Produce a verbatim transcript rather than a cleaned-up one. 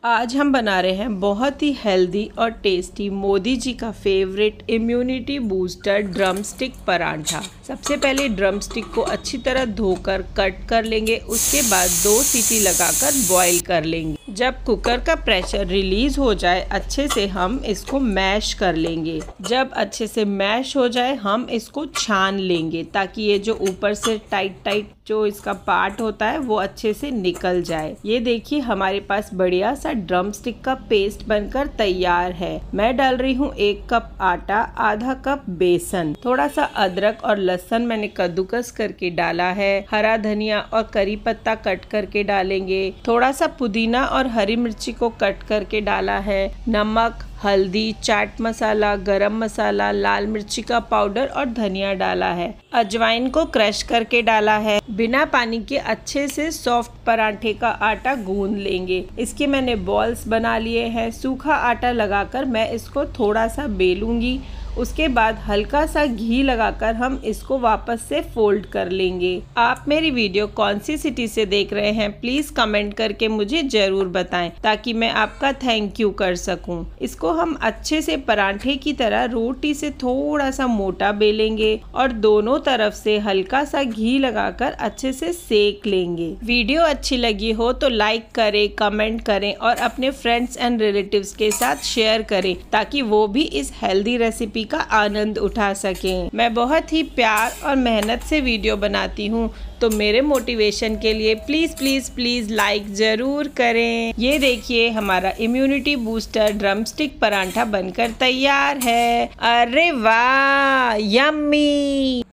आज हम बना रहे हैं बहुत ही हेल्दी और टेस्टी मोदी जी का favourite immunity booster drumstick परांठा। सबसे पहले ड्रम स्टिक को अच्छी तरह धोकर कट कर लेंगे। उसके बाद दो सीटी लगाकर बॉईल कर लेंगे। जब कुकर का प्रेशर रिलीज हो जाए अच्छे से हम इसको मैश कर लेंगे। जब अच्छे से मैश हो जाए हम इसको छान लेंगे ताकि ये जो ऊपर से टाइट टाइट जो इसका पार्ट होता है वो अच्छे से निकल जाए। ये देखिए हमारे पास बढ़िया सा ड्रम स्टिक का पेस्ट बनकर तैयार है। मैं डाल रही हूँ एक कप आटा, आधा कप बेसन, थोड़ा सा अदरक और लहसुन मैंने कद्दूकस करके डाला है। हरा धनिया और करी पत्ता कट करके डालेंगे। थोड़ा सा पुदीना और हरी मिर्ची को कट करके डाला है। नमक, हल्दी, चाट मसाला, गरम मसाला, लाल मिर्ची का पाउडर और धनिया डाला है। अजवाइन को क्रश करके डाला है। बिना पानी के अच्छे से सॉफ्ट पराठे का आटा गूंद लेंगे। इसके मैंने बॉल्स बना लिए हैं। सूखा आटा लगाकर मैं इसको थोड़ा सा बेलूंगी। उसके बाद हल्का सा घी लगाकर हम इसको वापस से फोल्ड कर लेंगे। आप मेरी वीडियो कौन सी सिटी से देख रहे हैं प्लीज कमेंट करके मुझे जरूर बताएं ताकि मैं आपका थैंक यू कर सकूं। इसको हम अच्छे से पराठे की तरह रोटी से थोड़ा सा मोटा बेलेंगे और दोनों तरफ से हल्का सा घी लगाकर अच्छे से सेक लेंगे। वीडियो अच्छी लगी हो तो लाइक करें, कमेंट करें और अपने फ्रेंड्स एंड रिलेटिव्स के साथ शेयर करें ताकि वो भी इस हेल्दी रेसिपी का आनंद उठा सकें। मैं बहुत ही प्यार और मेहनत से वीडियो बनाती हूँ तो मेरे मोटिवेशन के लिए प्लीज प्लीज प्लीज लाइक जरूर करें। ये देखिए हमारा इम्यूनिटी बूस्टर ड्रम स्टिक परांठा बनकर तैयार है। अरे वाह, यम्मी।